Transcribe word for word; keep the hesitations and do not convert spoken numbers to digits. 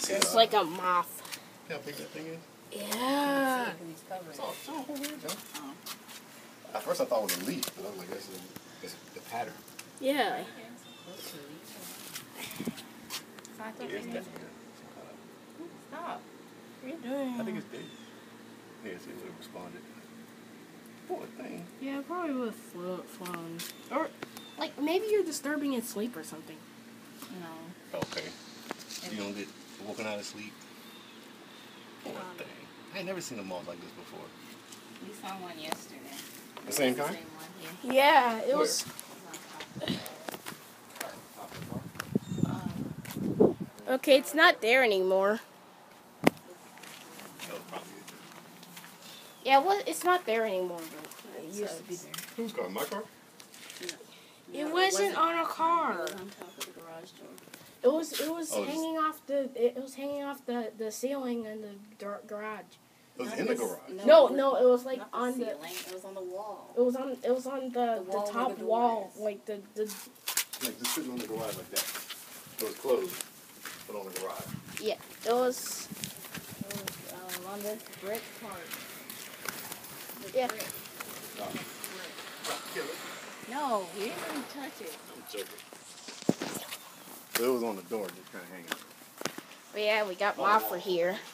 It's like a moth. See how big that thing is? Yeah. It's all, it's all weird, Joe. Oh. At first I thought it was a leaf, but I was like, that's, a, that's the pattern. Yeah. It is definitely Stop. What are you doing? I think it's dead. Yeah, see, it would have responded. Poor thing. Yeah, it probably would have flo- flown. Or, like, maybe you're disturbing its sleep or something. No. Okay. You don't get woken out of sleep? Poor um, thing. I ain't never seen a moth like this before. We saw one yesterday. The same kind? The same one, yeah. Yeah, it Where? was... Okay, it's not there anymore. Yeah, well, it's not there anymore, but it used to be there. Whose car? My car? No, it, wasn't it wasn't on a car. It was on top of the garage door. It was it was oh, hanging off the it was hanging off the, the ceiling in the garage. It was Not in this, the garage. No, no, it was like Not the on ceiling. the. It was on the wall. It was on it was on the, The the, wall top where the wall, door is. like the the. Like just sitting on the garage like that. So it's closed, but on the garage. Yeah, it was. It was um, on this brick part. The Yeah. brick. Oh. Kill it. No, we didn't even touch it. I'm joking. So it was on the door, just kind of hanging. But yeah, we got Oh, Mothra wow. here.